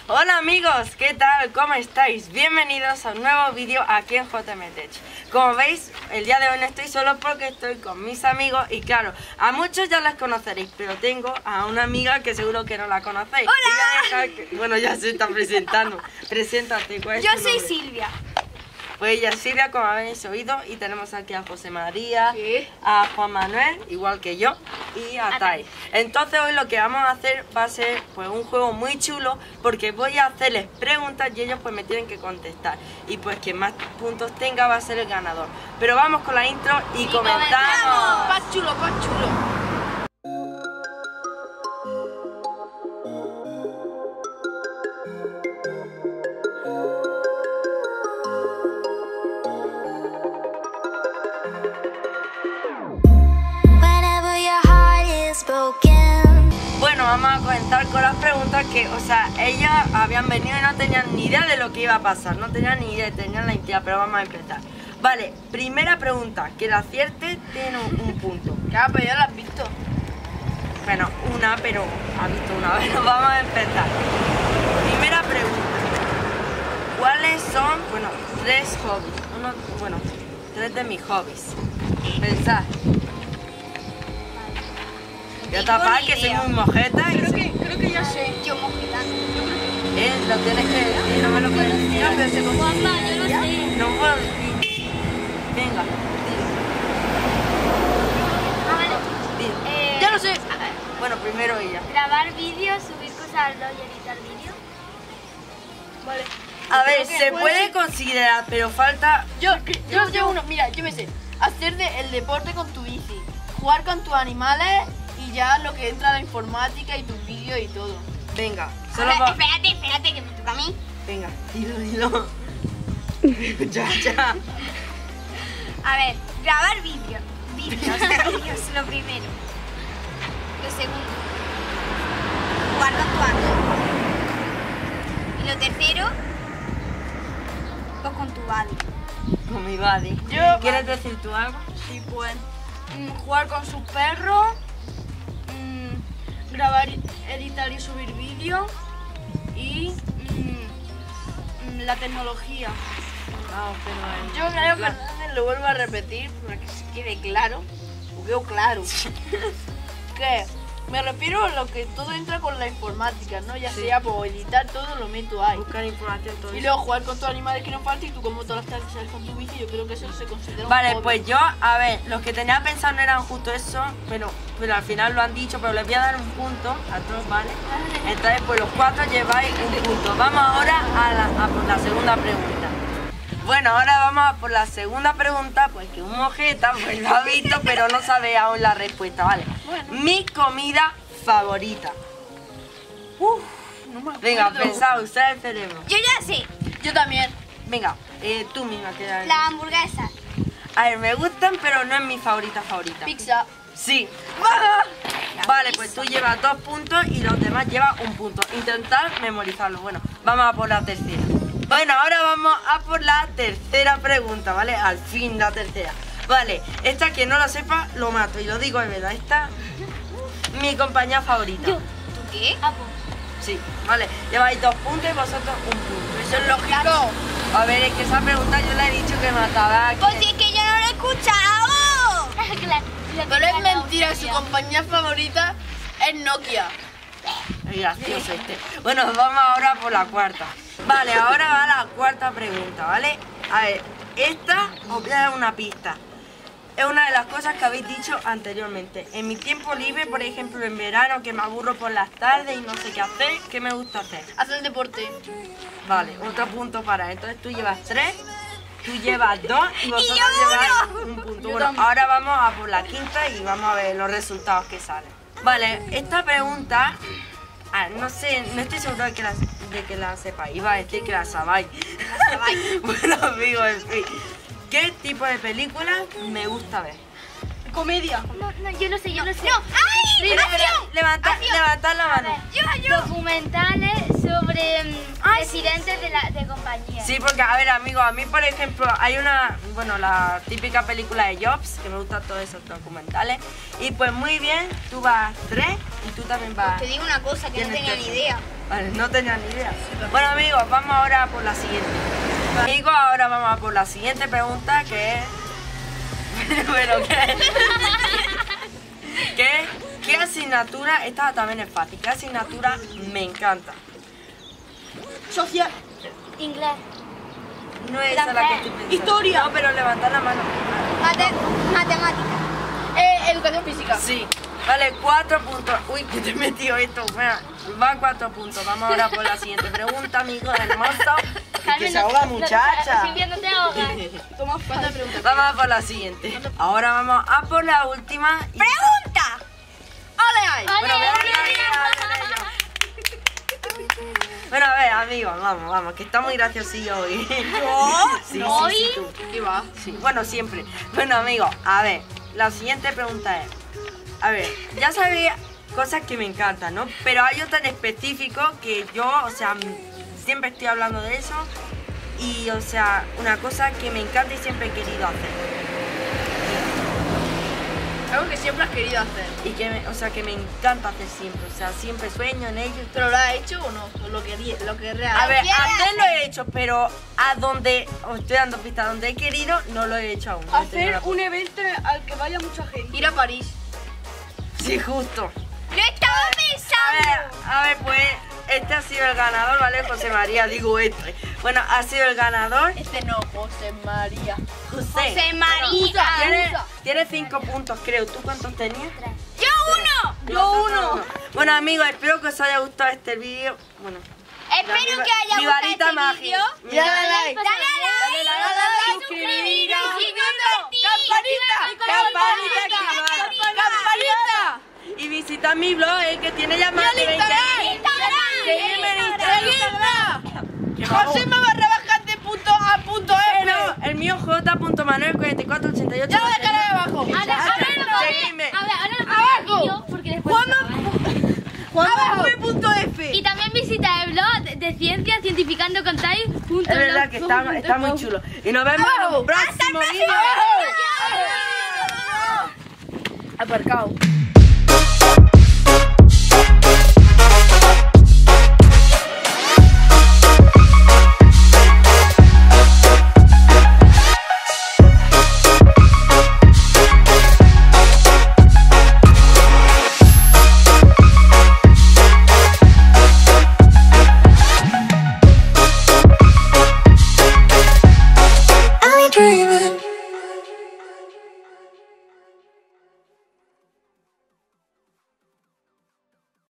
Hola amigos, ¿qué tal? ¿Cómo estáis? Bienvenidos a un nuevo vídeo aquí en JM Tech. Como veis, el día de hoy no estoy solo porque estoy con mis amigos y claro, a muchos ya las conoceréis, pero tengo a una amiga que seguro que no la conocéis. ¡Hola! Bueno, ya se está presentando. Preséntate, ¿cuál es Yo tu soy nombre? Silvia. Pues ella es Silvia, como habéis oído, y tenemos aquí a José María, Sí. a Juan Manuel, igual que yo, y a Tai. Entonces hoy lo que vamos a hacer va a ser pues un juego muy chulo, porque voy a hacerles preguntas y ellos pues me tienen que contestar. Y pues quien más puntos tenga va a ser el ganador. Pero vamos con la intro y comenzamos. Más chulo, más chulo. Bueno, vamos a comenzar con las preguntas que, o sea, ellas habían venido y no tenían ni idea de lo que iba a pasar, no tenían ni idea, tenían la intriga, pero vamos a empezar. Vale, primera pregunta, que la acierte tiene un punto. Ya, pero ya lo has visto. Bueno, una, pero ha visto una. Bueno, vamos a empezar. Primera pregunta. ¿Cuáles son, bueno, tres hobbies? Tres de mis hobbies. Pensad. Yo tapar que soy muy mojeta y Creo que ya sé. Yo mojeta. lo tienes que decir, no me lo puedes decir. No, pero se Juanma, yo lo sé. No puedo decir. Venga, di. Ya lo sé. Bueno, primero ella. Grabar vídeos, subir cosas al blog y editar vídeos. Vale. A ver, Creo que se puede puede ser- considerar, pero falta... Yo uno, mira, yo me sé. Hacer el deporte con tu bici. Jugar con tus animales y ya lo que entra la informática y tus vídeos y todo. Venga, solo va... Espérate, que me toca a mí. Venga, dilo. Ya. A ver, grabar vídeos. Vídeos, lo primero. Lo segundo, jugar con tu amigo. Y lo tercero, pues con tu buddy. Con mi buddy. Yo- ¿Quieres decir tú algo? Sí, pues. Jugar con sus perros. Grabar, editar y subir vídeos. Y la tecnología. No, pero... Yo creo que Fernández lo vuelvo a repetir para que se quede claro. O quedó claro. Que me refiero a lo que todo entra con la informática, ¿no? Ya Sí. sea por editar todo, lo meto ahí. Buscar información, todo Y eso. luego jugar con tus animales que no falta y tú como todas las tardes sales con tu bici, yo creo que eso se considera un Vale, hobby. pues yo, a ver, los que tenía pensado no eran justo eso, pero al final lo han dicho, pero les voy a dar un punto a todos, ¿vale? Entonces, pues los cuatro lleváis un punto. Vamos ahora a por la segunda pregunta. Bueno, ahora vamos a por la segunda pregunta, pues que un mojeta pues lo ha visto, pero no sabe aún la respuesta, ¿vale? Mi comida favorita. No me acuerdo. Venga, pensad, usad el cerebro. Yo ya sé, Yo también. Venga, tú misma que la hamburguesa. A ver, me gustan, pero no es mi favorita. Pizza. Sí. Vale, pues tú llevas 2 puntos y los demás llevan un punto. Intentad memorizarlo. Bueno, vamos a por la tercera. Bueno, ahora vamos a por la tercera pregunta, ¿vale? Al fin la tercera. Vale, esta que no lo sepa, lo mato. Y lo digo de verdad, esta mi compañía favorita. ¿Tú qué? Sí, vale. Lleváis 2 puntos y vosotros un punto. Eso es lógico. A ver, es que esa pregunta yo le he dicho que mataba. Pues si es que yo no lo he escuchado. Pero es mentira, su compañía favorita es Nokia. Es gracioso este. Bueno, vamos ahora por la cuarta. Vale, ahora va la cuarta pregunta, ¿vale? A ver, esta os voy a dar una pista. Es una de las cosas que habéis dicho anteriormente. En mi tiempo libre, por ejemplo, en verano, que me aburro por las tardes y no sé qué hacer, ¿qué me gusta hacer? Hacer deporte. Vale, otro punto para. Entonces tú llevas 3, tú llevas 2 y vosotros yo lleváis un punto. Bueno, ahora vamos a por la quinta y vamos a ver los resultados que salen. Vale, esta pregunta, no sé, no estoy seguro de que la sepáis. Iba a decir que la sabáis. Bueno, amigos, en fin. ¿Qué tipo de películas me gusta ver? Comedia. No, yo no sé. No. ¡Ay! ¡Acción! Levantad la mano. Documentales sobre presidentes de compañías. Sí, porque, a ver, amigos, a mí, por ejemplo, hay la típica película de Jobs, que me gustan todos esos documentales. Y pues muy bien, tú vas 3 y tú también vas. Te digo una cosa que no Tienes tenía ni tres. idea. Vale, no tenía ni idea. Bueno, amigos, vamos ahora por la siguiente. Amigos, ahora vamos a por la siguiente pregunta, que es... bueno, ¿qué asignatura? Esta también es fácil. ¿Qué asignatura me encanta? Social. Inglés. No es esa la que estoy pensando. Historia. No, pero levantar la mano. Matemática. Educación física. Sí. Vale, 4 puntos. Uy, que te he metido esto. Mira, va 4 puntos. Vamos ahora por la siguiente pregunta, amigos hermosos. Que se ahoga, muchacha. Silvia, no te ahogas. Toma, ¿cuántas preguntas? Vamos a por la siguiente. Ahora vamos a por la última. ¡Pregunta! ¡Ole ahí! Bueno, bueno, a ver, amigos, vamos, que está muy graciosillo hoy. Sí, ¿Hoy? sí, tú. ¿Qué va? Sí, bueno, siempre. Bueno, amigos, a ver, la siguiente pregunta es, a ver, ya sabía cosas que me encantan, ¿no? Pero hay otra en específico que yo, o sea, siempre estoy hablando de eso y, o sea, una cosa que me encanta y siempre he querido hacer. Algo que siempre has querido hacer. Y que, o sea, que me encanta hacer siempre, o sea, siempre sueño en ello. ¿Pero lo has hecho o no? ¿O lo que real? A ver, antes lo he hecho, pero a donde, os estoy dando pistas, a donde he querido, no lo he hecho aún. No he tenido la un evento al que vaya mucha gente. Ir a París. Sí, justo. ¡Lo estaba pensando! A ver, pues este ha sido el ganador, ¿vale? José María, digo este. Bueno, ha sido el ganador. Este no, José María. José María. Tiene 5 puntos, creo. ¿Tú cuántos tenías? ¡Yo uno! Yo uno. Bueno, amigos, espero que os haya gustado este vídeo. Bueno, Espero que haya mi gustado varita este mágica. vídeo. Dale like. Dale like. Suscribiros. Y compartir. ¡Campanita! Y visita mi blog, que tiene ya más de 20 años. Seguidme en Instagram. Josema_bajante.a.f. No, el mío j.manuel4488. Ya lo dejaré abajo. Seguidme. Ahora Abajo. porque después Abajo.f. y también visita el blog de ciencias cientificando con Es verdad que está muy chulo. Y nos vemos en un próximo vídeo. Aparcado.